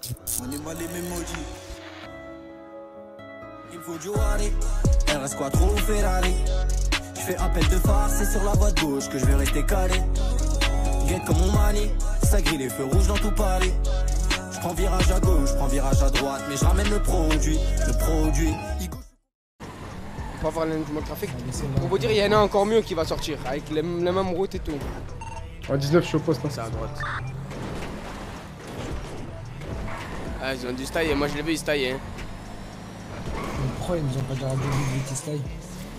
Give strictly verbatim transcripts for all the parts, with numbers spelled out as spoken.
On est mal les maudits. Il faut du Wari, R S Quattro ou Ferrari. Je fais appel de phare, c'est sur la voie de gauche que je vais rester calé. Guette comme mon mani, ça grille les feux rouges dans tout Paris. Je prends virage à gauche, je prends virage à droite, mais je ramène le produit, le produit. On va voir le trafic. Pour vous dire, il y en a encore mieux qui va sortir, avec les, les mêmes routes et tout. En dix-neuf, je suis au poste. C'est à droite. Ah, ils ont dû se tailler, moi je l'ai vu, ils se taillaient. Hein. Mais pourquoi ils nous ont pas déjà dit qu'ils se taillent?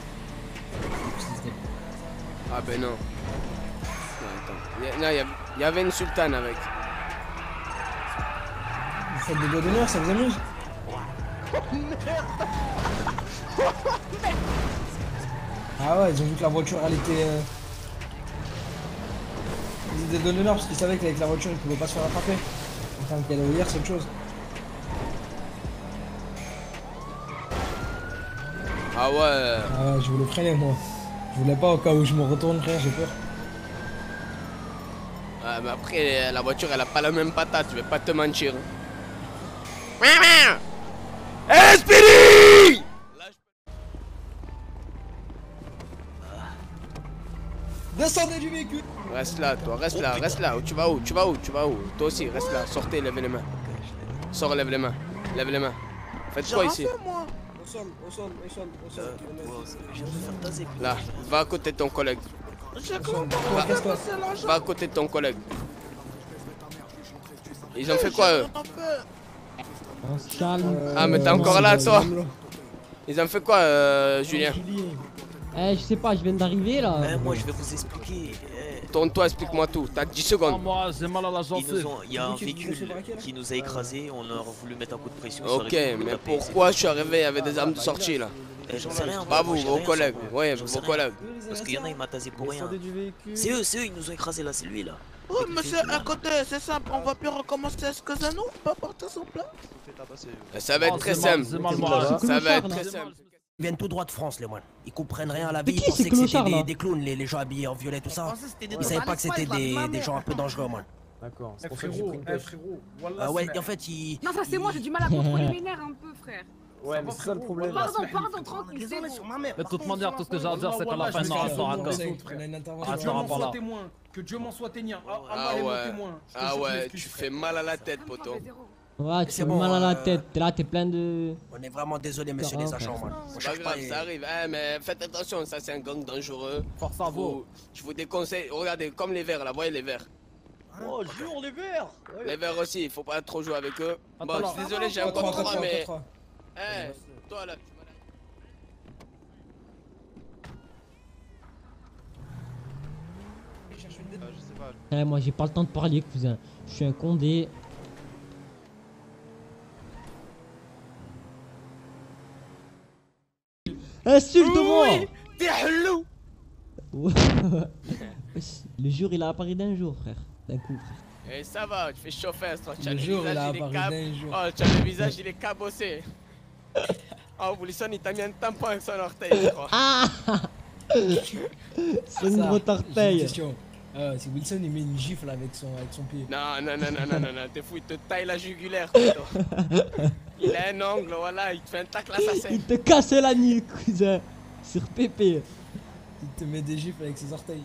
Ah ben non. Non, attends. Il y, y, y avait une sultane avec. Vous faites des doigts d'honneur, ça vous amuse? Ah ouais, ils ont vu que la voiture elle était... Euh... Ils étaient des doigts d'honneur parce qu'ils savaient qu'avec la voiture ils pouvaient pas se faire attraper. Enfin qu'elle est hier c'est autre chose. Ah ouais. Ah ouais, je voulais freiner moi. Je voulais pas au cas où je me retourne frère, j'ai peur. Ah mais après la voiture elle a pas la même patate, je vais pas te mentir. Esprit! Descendez du véhicule! Reste là, toi, reste là, reste là. Tu vas où? Tu vas où? Tu vas où? Toi aussi, reste là. Sortez, lève les mains. Sors, lève les mains. Lève les mains. Faites quoi ici? Au sol, au sol, au sol, au sol. Je vais faire taser. Là, va à côté de ton collègue. Va, va à côté de ton collègue. Ils ont fait quoi eux? On se calme. Ah mais t'es encore là toi? Ils ont fait quoi euh, Julien? Eh je sais pas, je viens d'arriver là. Mais moi je vais vous expliquer. Tourne-toi, explique-moi tout, t'as dix secondes. Moi j'ai mal à la gencive. Il y a un véhicule qui nous a écrasé, on a voulu mettre un coup de pression. Ok, mais pourquoi je suis arrivé, il y avait des armes de sortie là? J'en sais rien. Pas vous, vos collègues. Ouais, vos collègues. Parce qu'il y en a, il m'a tasé pour rien. C'est eux, c'est eux, ils nous ont écrasé là, c'est lui là. Oh monsieur, à côté, c'est simple, on va plus recommencer à ce que ça nous, pas porter son plat. Ça va être très simple. Ça va être très simple. Ils viennent tout droit de France, les moines. Ils comprennent rien à la vie, ils pensaient que c'était des, des clowns, les, les gens habillés en violet, tout ça. Ils savaient pas que c'était des, des gens un peu dangereux, man. D'accord. Eh frérot, eh frérot, voilà. Ah ouais, en fait, ils. Non, ça c'est moi, j'ai du mal à contrôler mes nerfs un peu, frère. Ouais, mais c'est ça le problème. Pardon, pardon, tranquille, c'est bon. De toute manière, tout ce que j'ai à dire, c'est qu'à la fin, non, attends, attends. Que Dieu m'en soit témoin, que Dieu m'en soit témoin. Ah ouais, ah ouais, tu fais mal à la tête, poto. Ouais, tu fais mal à la tête, t'es là, t'es plein de... On est vraiment désolé, monsieur les agents, man. C'est pas grave, ça arrive, hein, mais faites attention, ça c'est un gang dangereux. Force à vous. Je vous déconseille, regardez, comme les verts, là, voyez les verts. Oh, jure, les verts. Les verts aussi, il faut pas trop jouer avec eux. Bon, je suis désolé, j'ai un code trois, mais... Eh, toi là, Eh, moi j'ai pas le temps de parler, cousin. Je suis un condé. Insulte-moi! Oui, t'es hello! Le jour il a apparu d'un jour, frère. D'un coup, frère. Eh, ça va, tu fais chauffer, tu as le jour il a apparu d'un jour. Oh, tu as le visage, il est cabossé. Oh, Wilson, il t'a mis un tampon avec son orteil, je crois. Ah! C'est une grosse orteil. Euh, si Wilson il met une gifle avec son, avec son pied. Non, non, non, non, non, non, non, t'es fou, il te taille la jugulaire. Il a un ongle, voilà, il te fait un tacle assassin. Il te casse la nuque, cousin. Sur Pépé. Il te met des gifles avec ses orteils.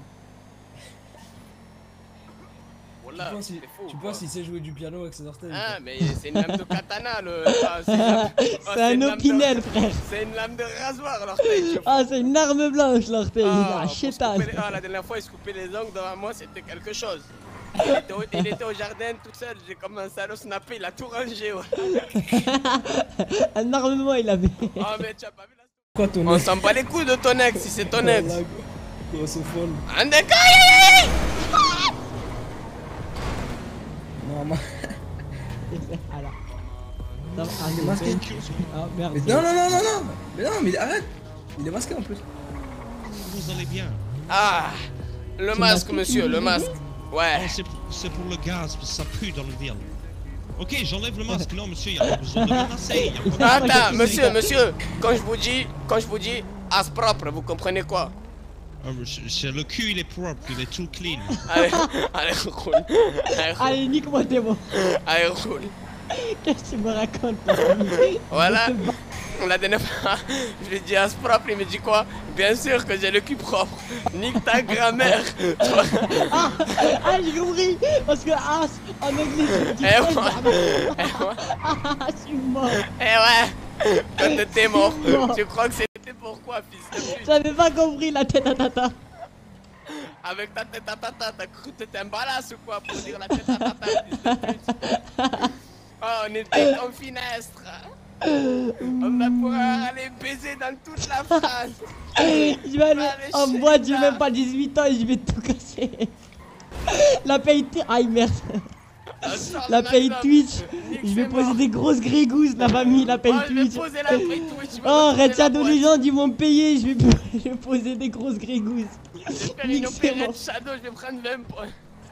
Voilà, tu penses, il, fou, tu penses qu'il sait jouer du piano avec ses orteils? Ah, mais c'est une lame de katana, le... Ah, c'est oh, un opinel, frère. C'est une lame de rasoir, l'orteil. Ah, c'est une arme blanche, l'orteil. Ah, il a chétage. Ah, la dernière fois, il se coupait les ongles devant moi, c'était quelque chose. Il était, au, il était au jardin tout seul, j'ai commencé à le snapper, il a tout rangé. Ouais. Un armement, il avait. Oh, mais tu as pas vu la... Quoi, ton On s'en bat les couilles de ton ex, si c'est ton ex. Grosse folle. Un décaille. Non, moi. Non, ah, il est masqué. Ah, merde. Mais non, non, non, non, non. Mais non, mais arrête. Il est masqué en plus. Vous allez bien. Ah, le masque, monsieur, le masque. Ouais. Oh, c'est pour le gaz, parce que ça pue dans le ville. Ok, j'enlève le masque. Non, monsieur, il n'y a pas besoin de le masser. Attends, monsieur, monsieur. Quand je vous dis, quand je vous dis, as propre, vous comprenez quoi? C'est le cul, il est propre, il est tout clean. Allez, allez, roule. Allez, nique-moi tes mots. Allez, roule. Qu'est-ce que tu me racontes? Voilà. La dernière fois, je lui ai dit As propre, il me dit quoi? Bien sûr que j'ai le cul propre. Nique ta grand-mère. Ah, ah j'ai compris. Parce que As, en anglais, tu Eh ouais. Eh ouais. Ah, je suis mort. Eh ouais. Quand t'étais mort, tu crois que c'était pourquoi, fils de pute? J'avais pas compris la tête à tata. Avec ta tête à tata, t'as cru que t'étais un balasse ou quoi pour dire la tête à tata, fils de pute? Oh, on était comme finestre. On va pouvoir aller baiser dans toute la France. Je vais aller en boîte, j'ai même pas dix-huit ans et je vais tout casser. La paye... Aïe merde. La paye Twitch. Je vais poser des grosses grégouses, la famille, la paye Twitch. Oh, Red Shadow Legend, ils vont me payer. Je vais, je vais poser des grosses grégouses. Je vais faire une opérette Red Shadow, je vais prendre vingt points.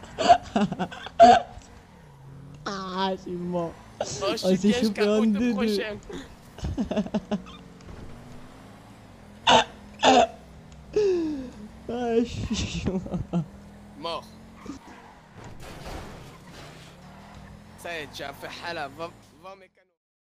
Ah, je suis mort. Oh, je Oh, suis c'est chopé en deux deux. Ah, je suis mort. Mort. Ça y est, tu as fait hala, va, va mes canaux.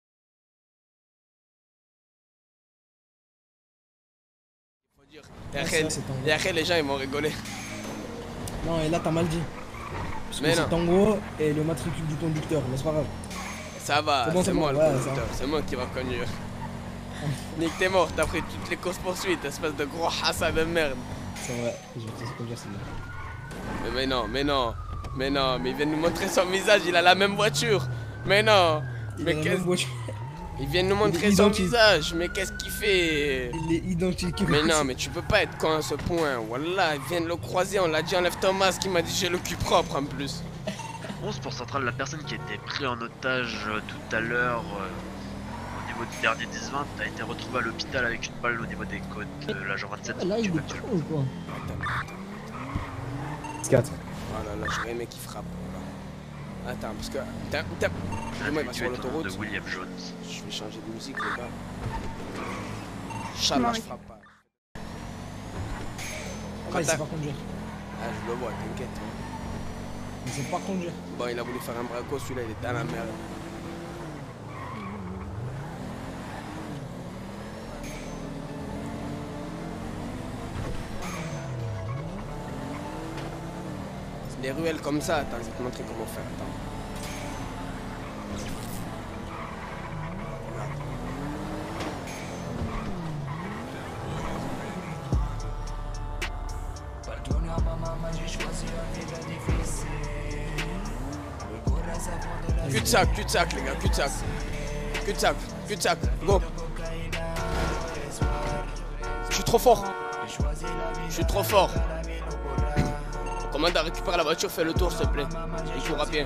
Faut dire, et après les gens ils vont rigoler. Non, et là t'as mal dit. Parce que Mais non. c'est Tango et le matricule du conducteur, mais c'est pas grave. Ça va, C'est bon, c'est c'est moi bon, le ouais, conducteur, c'est moi qui va conduire. Nick, t'es mort, t'as pris toutes les courses poursuites, espèce de gros hassa de merde. C'est vrai, je vais te conduire celle-là. Mais, mais non, mais non, mais non, mais il vient de nous montrer son visage, il a la même voiture. Mais non, Il mais a la qu'est-ce même voiture. Il vient de nous montrer Il est son identique. visage, mais qu'est-ce qu'il fait? Il est identique. Mais non, mais tu peux pas être con à ce point. Voilà, il vient de le croiser, on l'a dit enlève ton masque, il m'a dit j'ai le cul propre en plus. onze pour Central, la personne qui a été prise en otage euh, tout à l'heure euh, au niveau du dernier dix vingt a été retrouvée à l'hôpital avec une balle au niveau des côtes, euh, l'agent vingt-sept. Là, il est con ou quoi? quatre. Oh là là, j'aurais aimé qu'il frappe. Attends, parce que. T'as. T'as. Moi, il va sur l'autoroute. de William Jones. Je vais changer de musique, les gars. Inch'Allah, je frappe pas. Ah, il sait pas conduire. Ah, je le vois, t'inquiète. Il sait pas conduire. Bon, il a voulu faire un braco, celui-là, il est dans la merde. Les ruelles comme ça, attends, je vais te montrer comment faire, attends. Cul-de-sac, cul-de-sac les gars, cul-de-sac. Cul-de-sac, cul-de-sac, go. Je suis trop fort. Je suis trop fort. Commande à récupérer la voiture, fais le tour s'il te plaît. Il court à pied.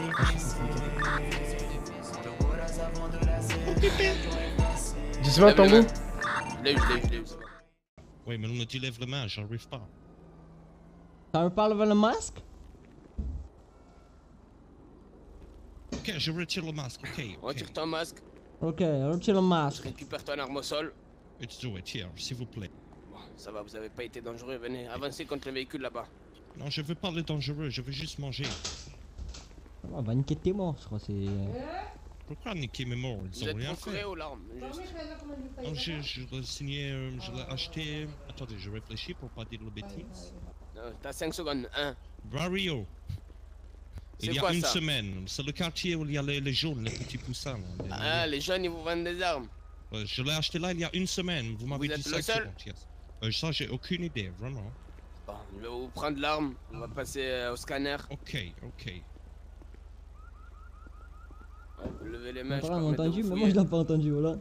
dix vingt Tango. Je l'ai eu, je l'ai eu, je l'ai eu. Oui, mais non, tu lèves la main, j'arrive pas. Ça me parle le masque? Ok, je retire le masque, ok. okay. Retire ton masque. Ok, retire le masque. Récupère ton arme au sol. Let's do it here, s'il vous plaît. Bon, ça va, vous avez pas été dangereux, venez, avancez contre le véhicule là-bas. Non, je veux pas le dangereux, je veux juste manger. On va niquer tes morts, je crois, c'est... Pourquoi niquer mes morts? Ils Vous ont êtes rien procuré fait. aux larmes, juste. Non, je, je l'ai signé, euh, je l'ai acheté... Attendez, je réfléchis pour pas dire le bêtise. T'as cinq secondes, un. Barrio. Il y a quoi, une ça? semaine, c'est le quartier où il y a les, les jaunes, les petits poussins. Là, les, Ah, les jeunes ils vous vendent des armes. Ouais, je l'ai acheté là il y a une semaine, vous m'avez Vous dit êtes ça. le seul? Yes. Euh, ça, j'ai aucune idée, vraiment. Bon, je vais vous prendre l'arme, on va passer euh, au scanner. Ok, ok. Ouais, vous levez les mains, je T'as peux pas remettre de entendu, vous mais moi fouiller. je l'ai pas entendu, voilà.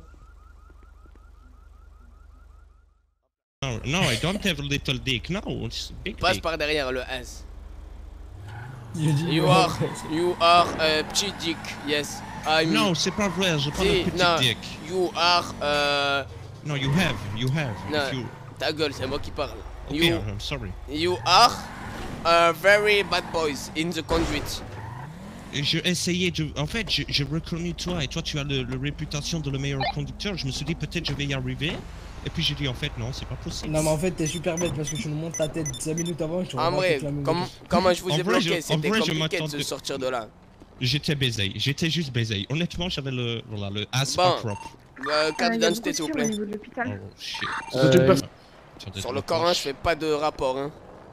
No, no, I don't have a little dick, no, it's big Passe dick. par derrière le S. Il a dit, You ouais, are, ouais. you are a petit dick, yes. I'm... Non, c'est pas vrai, j'ai pas Si, de petit non, dick. You are, euh... No, you have, you have. Non, if you... ta gueule, c'est moi qui parle. Ok, You, I'm sorry. you are a very bad boys in the conduit. Et je essayais de... En fait, j'ai reconnu toi, et toi tu as le, le réputation de le meilleur conducteur. Je me suis dit peut-être je vais y arriver. Et puis j'ai dit en fait non, c'est pas possible. Non mais en fait t'es super bête parce que tu nous montres ta tête cinq minutes avant et tu En vrai, comme, comment je vous ai En vrai, bloqué, je- en c'était vrai, je compliqué de se m'attendais- sortir de là. J'étais baisé, j'étais juste baisé. Honnêtement, j'avais le, voilà, le ass Bon. propre. Euh, carte d'identité, s'il vous plaît. Oh shit. Euh, Sur le Coran, je fais pas de rapport, hein.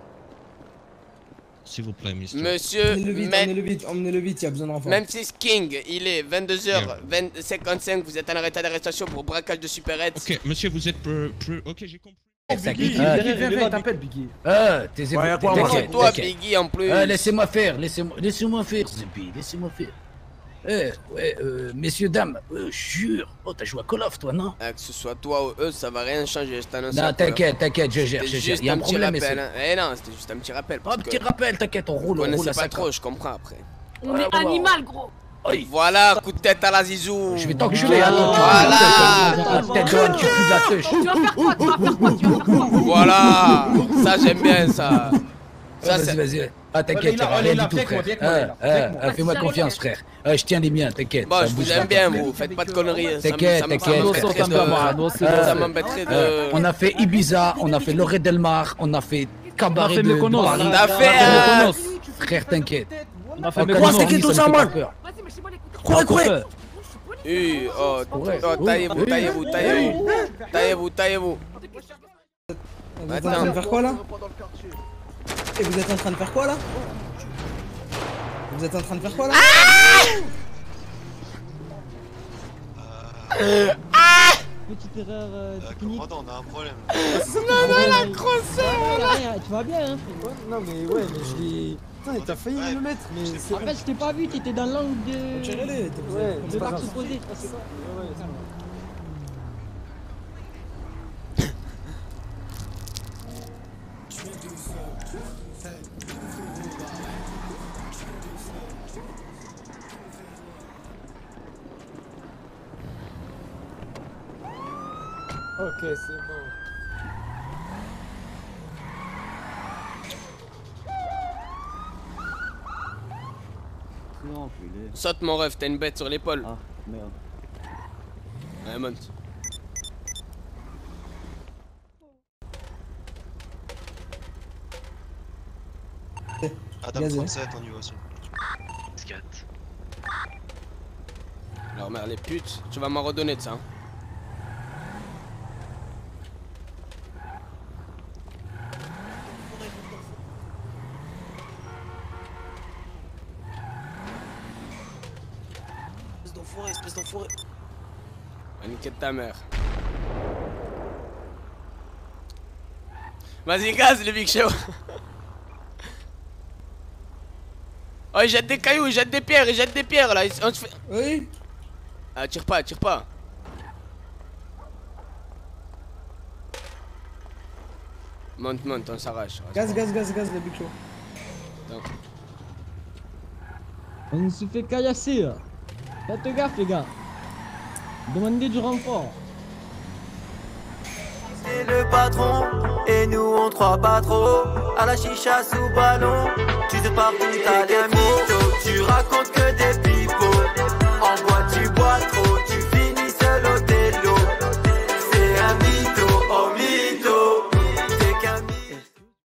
S'il vous plaît, monsieur. Monsieur, Emmenez-le vite, mais- emmenez-le vite, emmenez-le vite, il y a besoin d'enfants. Memphis King, il est vingt-deux heures cinquante-cinq, vous êtes en arrêt d'arrestation pour braquage de supérettes. Ok, monsieur, vous êtes peu... peu... Ok, j'ai compris. Biggie, Ah, viens, viens, viens, t'appelle Biggie. Ah, taisez-vous. Ouais, quoi, t'inquiète, C'est toi, t'inquiète. Biggie, en plus. Ah, laissez-moi faire, laissez-moi laissez-moi faire, Zippy, laissez-moi faire. Eh, ouais, euh, messieurs, dames, euh, jure. Oh, t'as joué à Call of, toi, non? Ah, que ce soit toi ou eux, ça va rien changer, je t'annonce. Non, t'inquiète, t'inquiète, je gère, je C'était gère. juste Il y a un un petit problème, rappel, messieurs. hein. Eh non, c'était juste un petit rappel. Oh, petit rappel, t'inquiète, on roule, Vous on roule connaissez à pas cinq trop, ans. je comprends après. On Ouais, est ouais, ouais. animal, gros. Voilà, coup de tête à la zizou. Je vais t'enculer, attends, tu Voilà. Ah, tête de tu pues de la touche. Tu vas faire quoi? Tu vas faire quoi? Tu vas faire quoi? Voilà, ça j'aime bien ça. Ça, Vas-y, c'est- vas-y. Ah, t'inquiète, Il ça a- va il rien a du tout, avec moi, frère. avec moi, Ah, il a ah, avec moi. ah, Fais-moi confiance, frère. Ah, je tiens les miens, t'inquiète. Bon, ça je vous bouge aime pas. bien, vous, faites pas de conneries. ça me- T'inquiète, ça me- ça t'inquiète. m'embêterait de- Ça m'embêterait de. Euh, On a fait Ibiza, on a fait Lorette Del Mar, on a fait Cabaret On a fait de Mykonos. Paris. On a fait, euh, Frère, t'inquiète. On a fait Oh, Mykonos. comment c'est qui tout ça, man? Courez, courez. Oui, oh, Ouais. oh, taillez-vous, Oui. taillez-vous, taillez-vous. Taillez-vous, taillez-vous. Vous êtes en train de faire quoi là? Et vous êtes en train de faire quoi là? Vous êtes en train de faire quoi là? Petite erreur euh, technique. on a un problème. Non, non, la grosse. Tu vas bien, hein? Non mais ouais, mais je l'ai... Putain, t'as failli me le mettre, mais c'est... En fait, je t'ai pas vu, t'étais dans l'angle de. Tirez-les, t'es posé. Ouais, C'est de pas l'arc grave. supposé. Ok, c'est bon. Saute mon ref, t'as une bête sur l'épaule. Ah, merde. Ouais, monte. Adam Gazé. trente-sept, on y va aussi. quatre. Alors merde les putes, tu vas m'en redonner de ça. Hein. Espèce d'enfoiré, espèce d'enfoiré. Va niquer de ta mère. Vas-y gaz le Big Show. Oh il jette des cailloux, il jette des pierres, il jette des pierres là. On se fait... Oui. Ah tire pas, tire pas. Monte, monte, on s'arrache. Gaz, gaz, gaz, gaz, le Big Show. Attends. On se fait caillasser là. Faites gaffe les gars. Demandez du renfort. C'est le patron, et nous on croit pas trop. À la chicha sous ballon, tu sais pas où t'as des mythos.